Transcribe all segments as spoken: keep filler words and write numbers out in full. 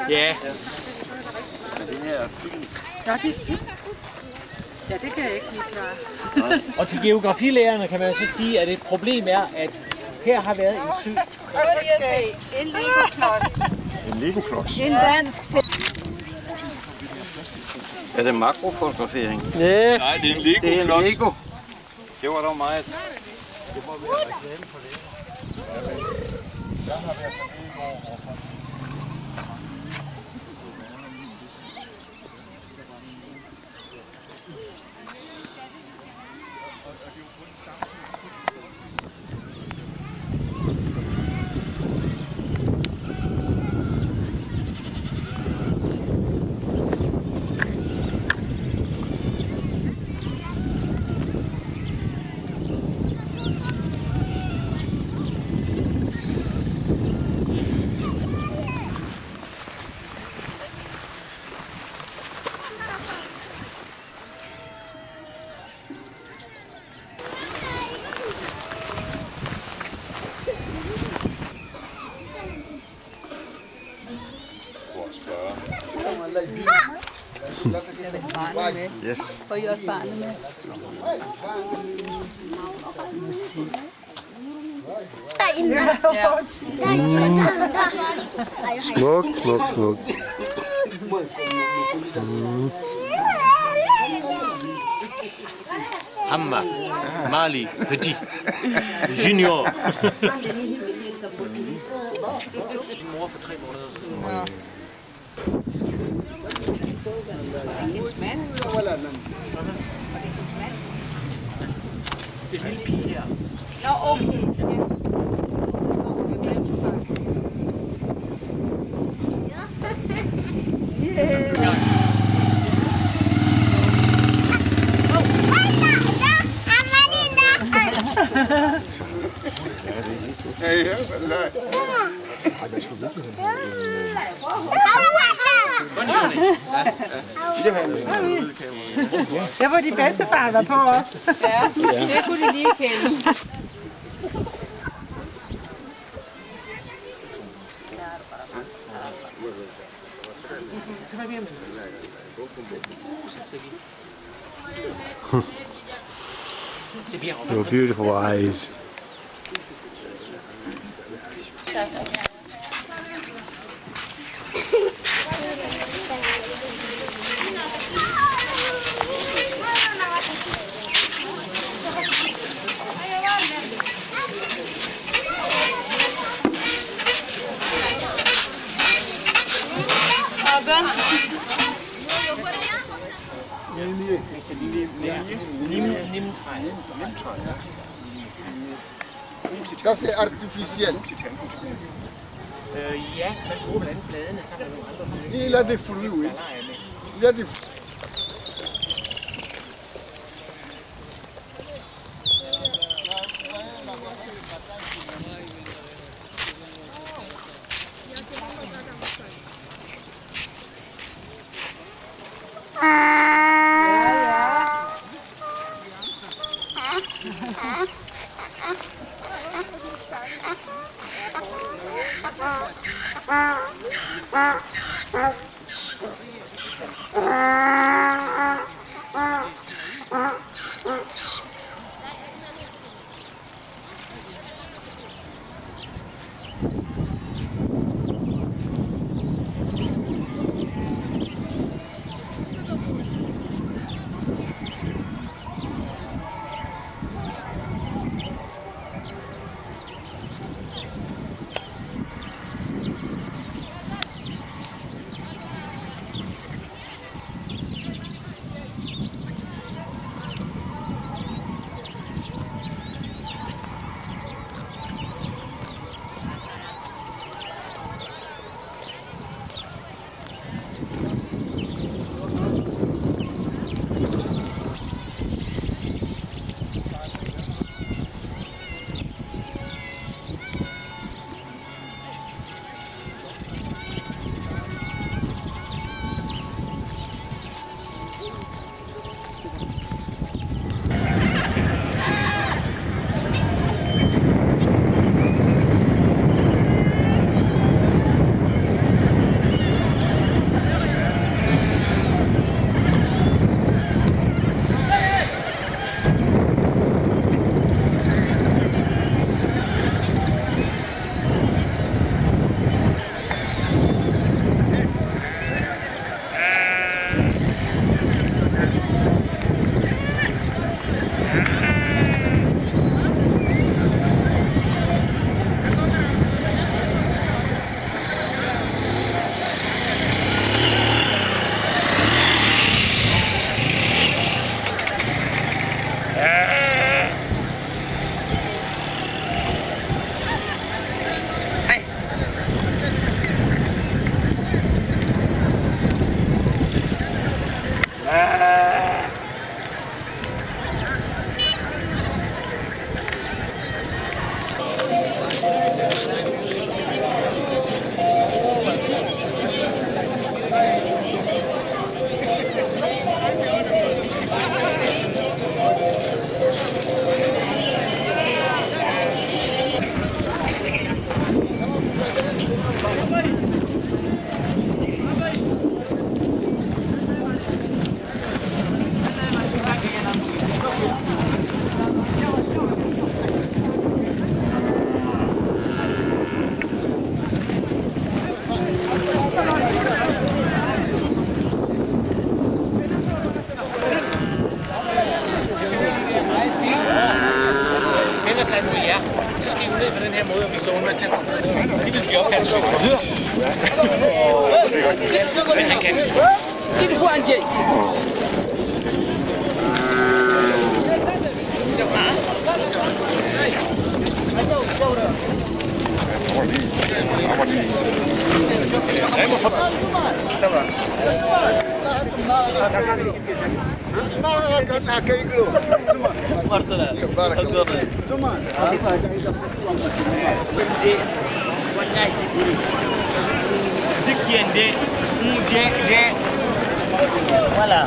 Ja. Men det her er fint. Ja, det er fint. Ja, det kan jeg ikke lige klare. Og til geografilærerne kan man så sige, at et problem er, at her har været en sø. Prøv lige at se. En Lego-klods. En Lego-klods. En dansk til. Er det makrofotografering? Ja. Nej, det er en Lego. Det er en Lego. Det var dog meget. Det må være reklame for det. Der har været Lego. Yes. Får I også barnet med? Smuk, smuk, smuk. Mm. Amma, Mali, Petit, Junior. Mor for tre måneder siden. Hendes mand. Det er en lille pige her. Nå, okay. Ja. Det var de bedste fader på os. Ja, det kunne de lige kende. Your beautiful eyes. Ça c'est artificiel. Øh, ja, man bruger blandt andet bladene sammen med nogle andre. Il a des fruits, oui. Il a des fruits. sig mod jer, så skal I gå ned på den her måde, og vi står under den. Det vil vi opfatte som et forhør. Men han kan. Det er foran jer. Voilà.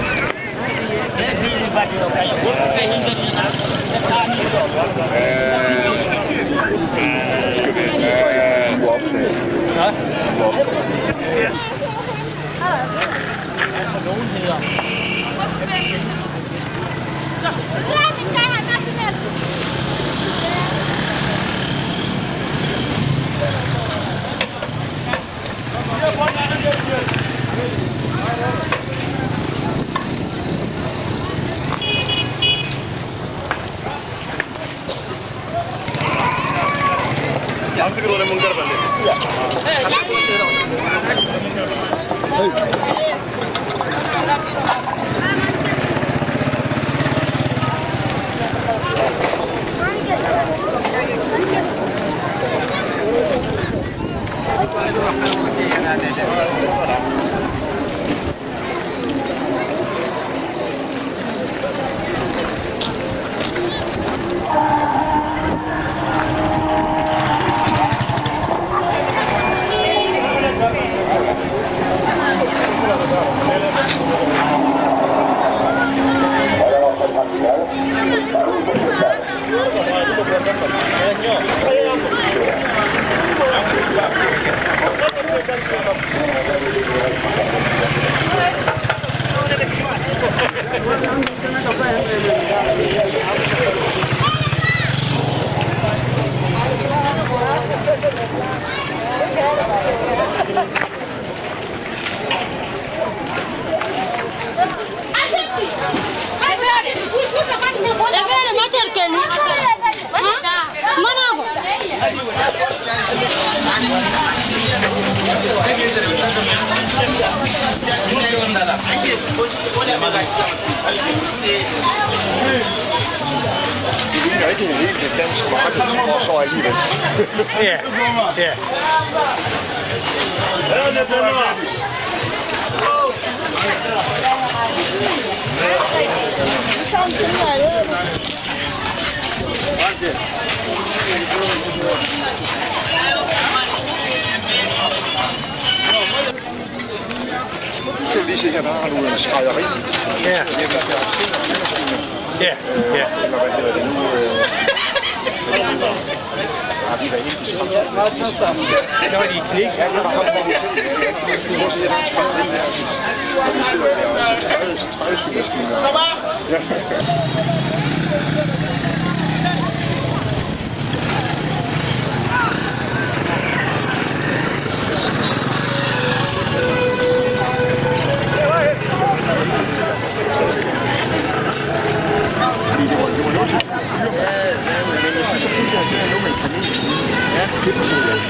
Det er ikke en helt dansk marked, og så alligevel. Ja, ja. Så lige se her, der har du en skrædderi. Ja. Ja, ja. Eller hvad hedder det nu? Har vi været helt i skrædderi? Nå, de er knæk. Ja, det var godt. Du må se, at der er en skrædderi her. Og vi sidder der også i trædesymaskiner. Ja. Fordi det var, det var noget til at fyre med. Men jeg synes, at pludselig har jeg noget med en kanin. Ja, det forstår jeg.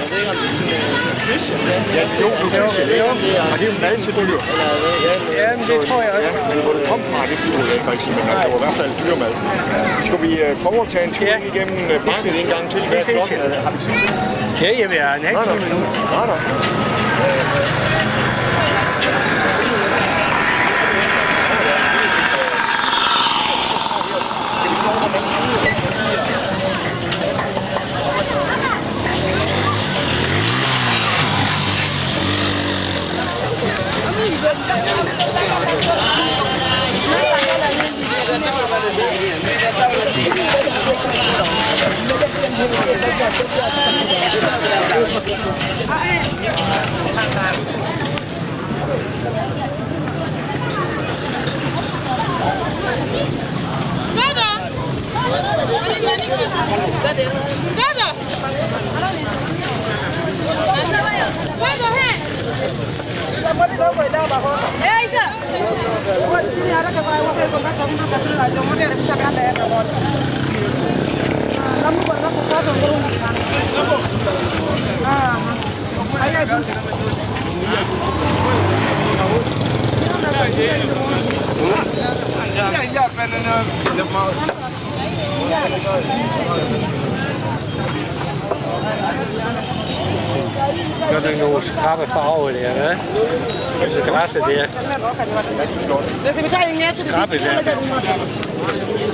Ja, jo, du kan se det. Og det er jo mad til dyr. Ja, men det tror jeg også. Ja, men hvor det kom fra, det forstår jeg ikke rigtig. Men altså, det var i hvert fald dyrmad. Skal vi prøve at tage en tur igennem markedet en gang til? Hvad er klokken? Har vi tid til? Ja, jamen, jeg er en halv time nu. Nej, nej. Så er der nogle skrappe farver der, hva'? Altså græsset der. Skrappe der.